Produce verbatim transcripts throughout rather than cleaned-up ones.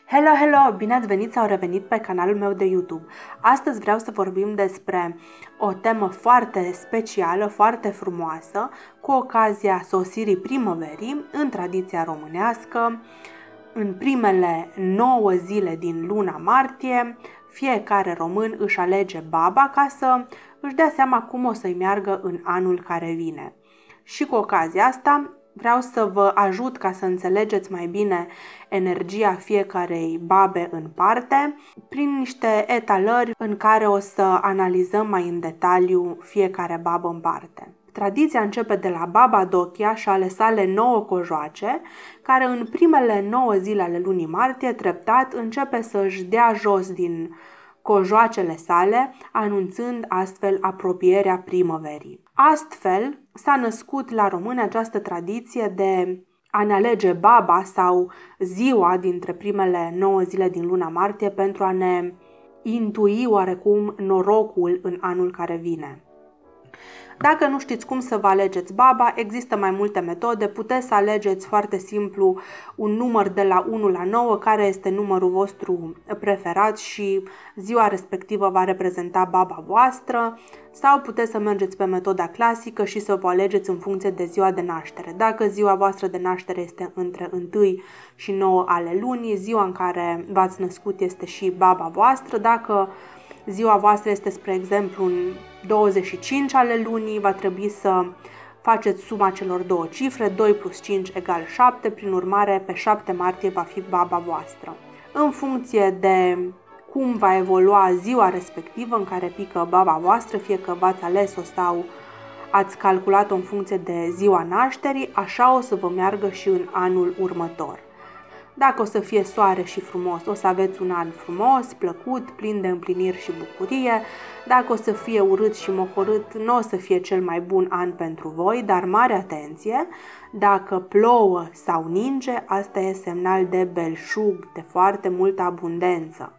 Hello, hello! Bine ați venit sau revenit pe canalul meu de YouTube. Astăzi vreau să vorbim despre o temă foarte specială, foarte frumoasă, cu ocazia sosirii primăverii în tradiția românească. În primele nouă zile din luna martie, fiecare român își alege baba ca să își dea seama cum o să-i meargă în anul care vine. Și cu ocazia asta vreau să vă ajut ca să înțelegeți mai bine energia fiecarei babe în parte, prin niște etalări în care o să analizăm mai în detaliu fiecare babă în parte. Tradiția începe de la Baba Dochia și ale sale nouă cojoace, care în primele nouă zile ale lunii martie treptat începe să își dea jos din cojoacele sale, anunțând astfel apropierea primăverii. Astfel s-a născut la români această tradiție de a ne alege baba sau ziua dintre primele nouă zile din luna martie pentru a ne intui oarecum norocul în anul care vine. Dacă nu știți cum să vă alegeți baba, există mai multe metode. Puteți să alegeți foarte simplu un număr de la unu la nouă, care este numărul vostru preferat și ziua respectivă va reprezenta baba voastră, sau puteți să mergeți pe metoda clasică și să vă alegeți în funcție de ziua de naștere. Dacă ziua voastră de naștere este între unu și nouă ale lunii, ziua în care v-ați născut este și baba voastră. Dacă ziua voastră este, spre exemplu, în douăzeci și cinci ale lunii, va trebui să faceți suma celor două cifre, doi plus cinci egal șapte, prin urmare pe șapte martie va fi baba voastră. În funcție de cum va evolua ziua respectivă în care pică baba voastră, fie că v-ați ales-o sau ați calculat-o în funcție de ziua nașterii, așa o să vă meargă și în anul următor. Dacă o să fie soare și frumos, o să aveți un an frumos, plăcut, plin de împliniri și bucurie. Dacă o să fie urât și mohorât, nu o să fie cel mai bun an pentru voi, dar mare atenție, dacă plouă sau ninge, asta e semnal de belșug, de foarte multă abundență.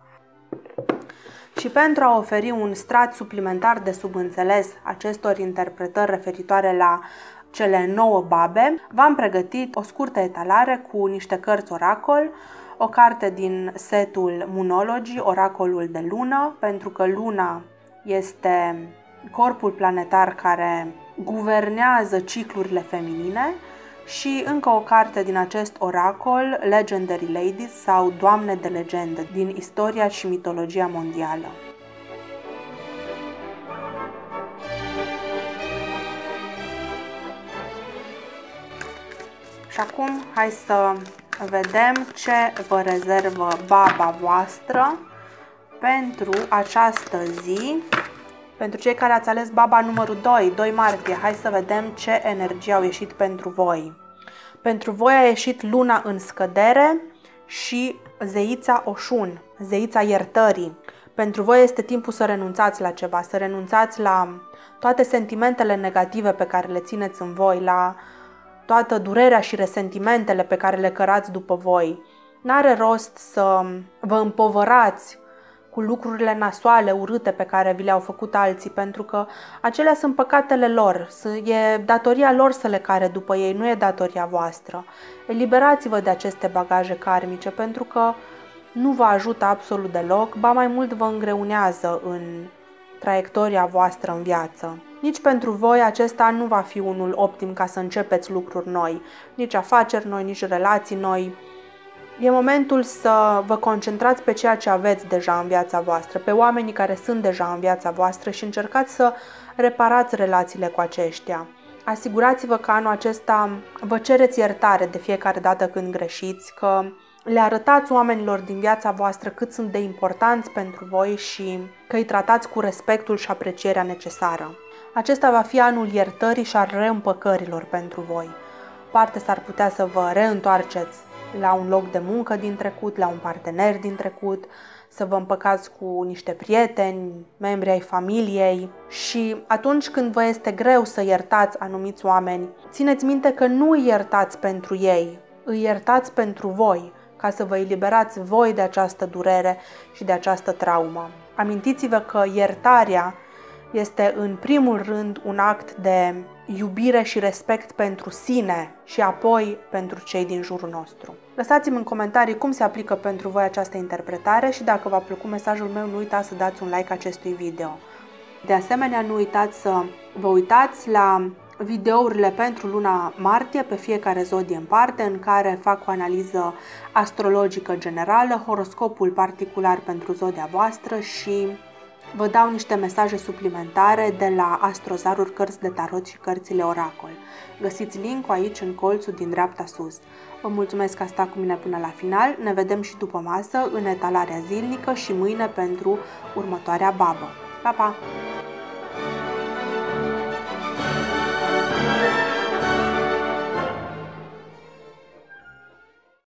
Și pentru a oferi un strat suplimentar de subînțeles acestor interpretări referitoare la cele nouă babe, v-am pregătit o scurtă etalare cu niște cărți oracol, o carte din setul Moonology, oracolul de lună, pentru că luna este corpul planetar care guvernează ciclurile feminine, și încă o carte din acest oracol, Legendary Ladies sau Doamne de legendă, din istoria și mitologia mondială. Și acum hai să vedem ce vă rezervă baba voastră pentru această zi. Pentru cei care ați ales baba numărul doi, doi martie, hai să vedem ce energie au ieșit pentru voi. Pentru voi a ieșit luna în scădere și zeița Oșun, zeița iertării. Pentru voi este timpul să renunțați la ceva, să renunțați la toate sentimentele negative pe care le țineți în voi, la toată durerea și resentimentele pe care le cărați după voi. N-are rost să vă împovărați cu lucrurile nasoale, urâte pe care vi le-au făcut alții, pentru că acelea sunt păcatele lor, e datoria lor să le care după ei, nu e datoria voastră. Eliberați-vă de aceste bagaje karmice, pentru că nu vă ajută absolut deloc, ba mai mult vă îngreunează în traiectoria voastră în viață. Nici pentru voi acesta nu va fi unul optim ca să începeți lucruri noi, nici afaceri noi, nici relații noi. E momentul să vă concentrați pe ceea ce aveți deja în viața voastră, pe oamenii care sunt deja în viața voastră și încercați să reparați relațiile cu aceștia. Asigurați-vă că anul acesta vă cereți iertare de fiecare dată când greșiți, că le arătați oamenilor din viața voastră cât sunt de importanți pentru voi și că îi tratați cu respectul și aprecierea necesară. Acesta va fi anul iertării și al reîmpăcărilor pentru voi. Parte s-ar putea să vă reîntoarceți la un loc de muncă din trecut, la un partener din trecut, să vă împăcați cu niște prieteni, membri ai familiei și atunci când vă este greu să iertați anumiți oameni, țineți minte că nu îi iertați pentru ei, îi iertați pentru voi, ca să vă eliberați voi de această durere și de această traumă. Amintiți-vă că iertarea Este în primul rând un act de iubire și respect pentru sine și apoi pentru cei din jurul nostru. Lăsați-mi în comentarii cum se aplică pentru voi această interpretare și dacă v-a plăcut mesajul meu, nu uitați să dați un like acestui video. De asemenea, nu uitați să vă uitați la videourile pentru luna martie pe fiecare zodie în parte, în care fac o analiză astrologică generală, horoscopul particular pentru zodia voastră și vă dau niște mesaje suplimentare de la Astrozaruri, cărți de tarot și cărțile oracol. Găsiți link-ul aici în colțul din dreapta sus. Vă mulțumesc că ați stat cu mine până la final, ne vedem și după masă în etalarea zilnică și mâine pentru următoarea babă. Pa, pa!